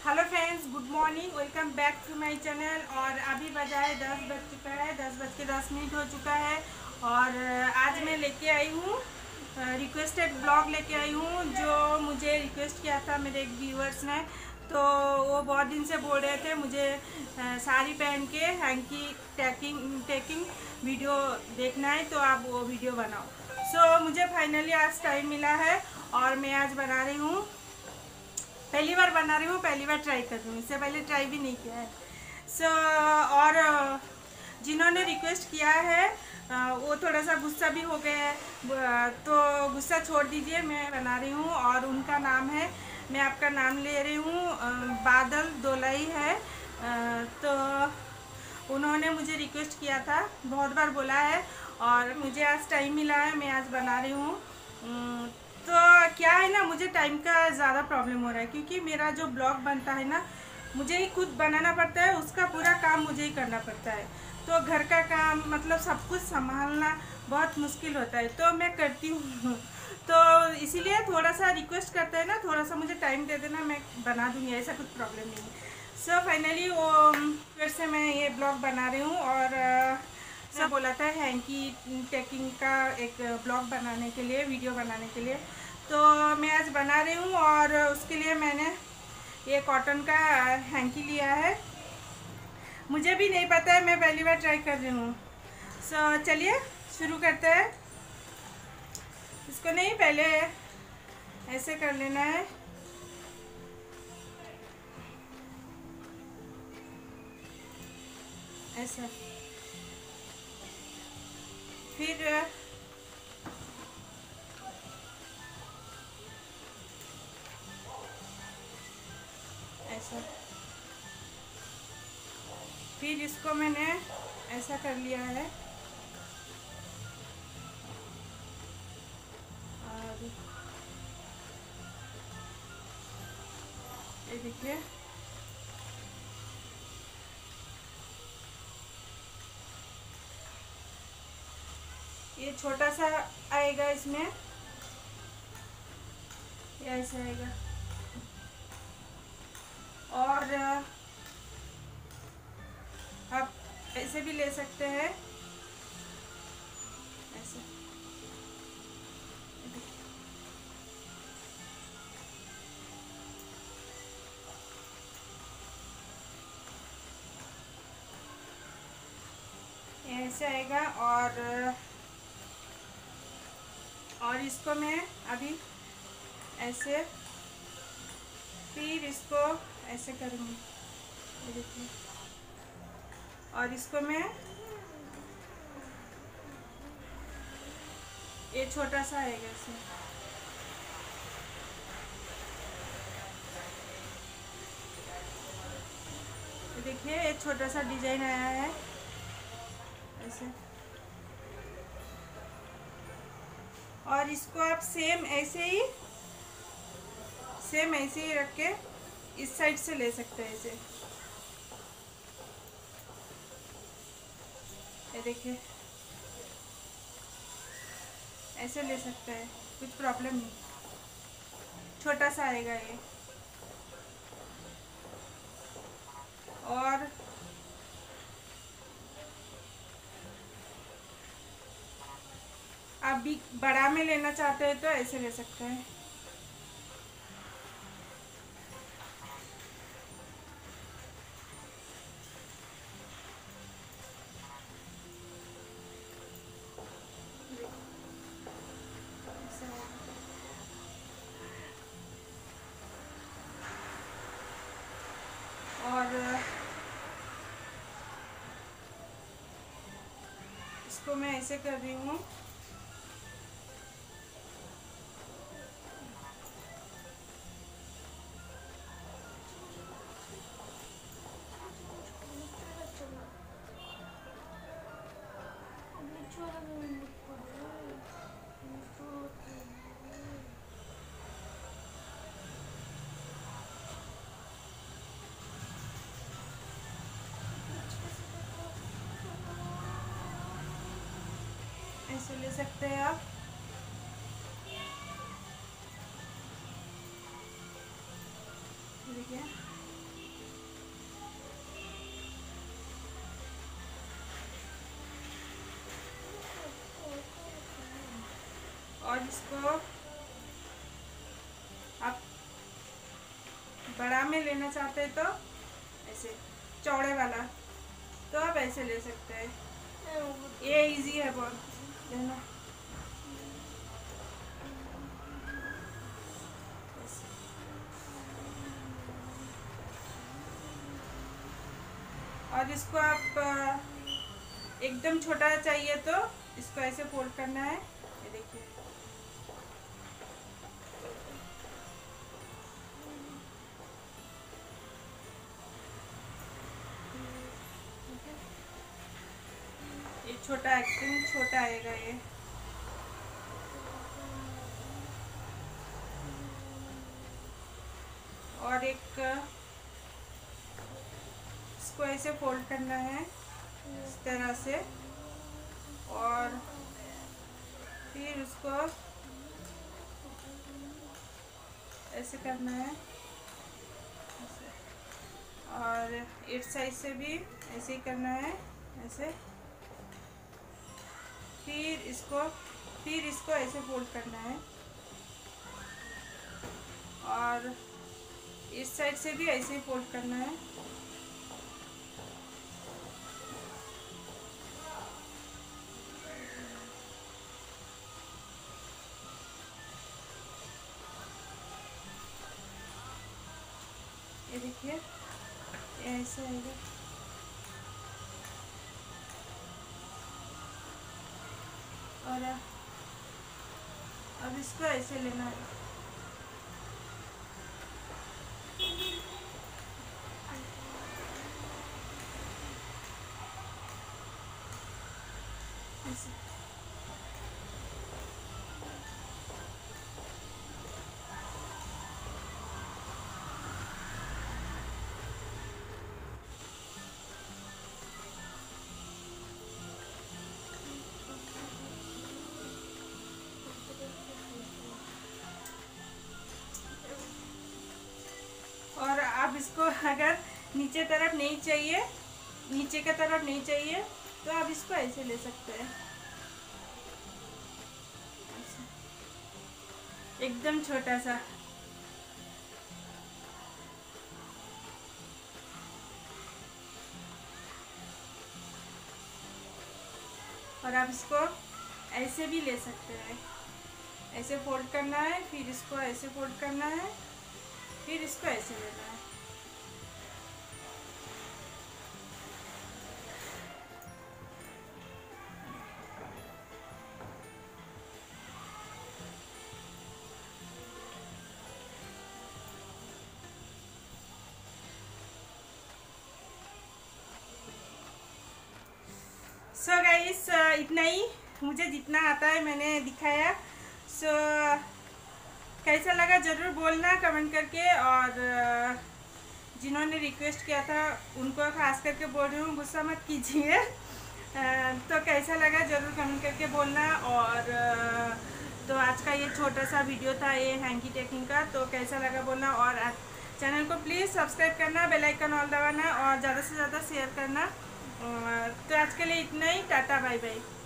Hello friends, good morning. Welcome back to my channel. और अभी बजा है 10 बज चुका है, 10:10 हो चुका है। और आज मैं लेके आई हूँ रिक्वेस्टेड ब्लॉग लेके आई हूँ, जो मुझे रिक्वेस्ट किया था मेरे एक व्यूअर्स ने। तो वो बहुत दिन से बोल रहे थे मुझे साड़ी पहन के हैंकी टेकिंग टेकिंग वीडियो देखना है, तो आप वो वीडियो बनाओ। सो मुझे फाइनली आज टाइम मिला है और मैं आज बना रही हूँ। पहली बार बना रही हूँ, पहली बार ट्राई कर रही हूँ, इससे पहले ट्राई भी नहीं किया है। और जिन्होंने रिक्वेस्ट किया है वो थोड़ा सा गुस्सा भी हो गए हैं, तो गुस्सा छोड़ दीजिए, मैं बना रही हूँ। और उनका नाम है, मैं आपका नाम ले रही हूँ, बादल दोलाई है। तो उन्होंने मुझे रिक्वेस्ट किया था, बहुत बार बोला है, और मुझे आज टाइम मिला है, मैं आज बना रही हूँ। तो क्या है ना, मुझे टाइम का ज़्यादा प्रॉब्लम हो रहा है, क्योंकि मेरा जो ब्लॉग बनता है ना, मुझे ही खुद बनाना पड़ता है, उसका पूरा काम मुझे ही करना पड़ता है। तो घर का काम मतलब सब कुछ संभालना बहुत मुश्किल होता है, तो मैं करती हूँ। तो इसीलिए थोड़ा सा रिक्वेस्ट करते हैं ना, थोड़ा सा मुझे टाइम दे देना, मैं बना दूँगी, ऐसा कुछ प्रॉब्लम नहीं है। सो फाइनली वो फिर से मैं ये ब्लॉग बना रही हूँ। और सब बोला था हैंकी टेकिंग का एक ब्लॉग बनाने के लिए, वीडियो बनाने के लिए, तो मैं आज बना रही हूँ। और उसके लिए मैंने ये कॉटन का हैंकी लिया है। मुझे भी नहीं पता है, मैं पहली बार ट्राई कर रही हूँ। सो चलिए शुरू करते हैं। इसको नहीं, पहले ऐसे कर लेना है, ऐसा। फिर ऐसा। फिर इसको मैंने ऐसा कर लिया है। और ये देखिए, ये छोटा सा आएगा, इसमें ये ऐसा आएगा। और आप ऐसे भी ले सकते हैं, ऐसे। ये ऐसे आएगा। और इसको मैं अभी ऐसे, फिर इसको ऐसे करूँगी, ये देखिए। और इसको मैं, ये छोटा सा आएगा इसमें, ये देखिए, एक छोटा सा डिजाइन आया है ऐसे। और इसको आप सेम ऐसे ही रख के इस साइड से ले सकते हैं, ऐसे। ये देखिए, ऐसे ले सकते हैं, कुछ प्रॉब्लम नहीं। छोटा सा आएगा ये। और आप भी बड़ा में लेना चाहते हैं तो ऐसे ले सकते हैं। और इसको मैं ऐसे कर रही हूँ। ऐसे ले सकते हैं आप। देखिए, इसको आप बड़ा में लेना चाहते हैं तो ऐसे चौड़े वाला तो आप ऐसे ले सकते हैं, ये इजी है बहुत लेना। और इसको आप एकदम छोटा चाहिए तो इसको ऐसे फोल्ड करना है, ये देखिए। ये छोटा एकदम छोटा आएगा ये। और एक इसको ऐसे फोल्ड करना है इस तरह से, और फिर उसको ऐसे करना है ऐसे। और इस साइड से भी ऐसे ही करना है ऐसे। फिर इसको ऐसे फोल्ड करना है, और इस साइड से भी ऐसे ही फोल्ड करना है। ये देखिए ऐसे आएगा। और अब इसको ऐसे लेना है, ऐसे। और आप इसको अगर नीचे तरफ नहीं चाहिए, नीचे की तरफ नहीं चाहिए तो आप इसको ऐसे ले सकते हैं, एकदम छोटा सा। और आप इसको ऐसे भी ले सकते हैं, ऐसे फोल्ड करना है, फिर इसको ऐसे फोल्ड करना है, फिर इसको ऐसे लेना है। सो गाइस इतना ही, मुझे जितना आता है मैंने दिखाया। सो कैसा लगा ज़रूर बोलना कमेंट करके, और जिन्होंने रिक्वेस्ट किया था उनको खास करके बोल रही हूँ, गुस्सा मत कीजिए। तो कैसा लगा ज़रूर कमेंट करके बोलना। और तो आज का ये छोटा सा वीडियो था ये हैंकी टेकिंग का, तो कैसा लगा बोलना। और चैनल को प्लीज़ सब्सक्राइब करना, बेल आइकन ऑल दबाना, और ज़्यादा से ज़्यादा शेयर करना। तो आज के लिए इतना ही, टाटा बाय बाय।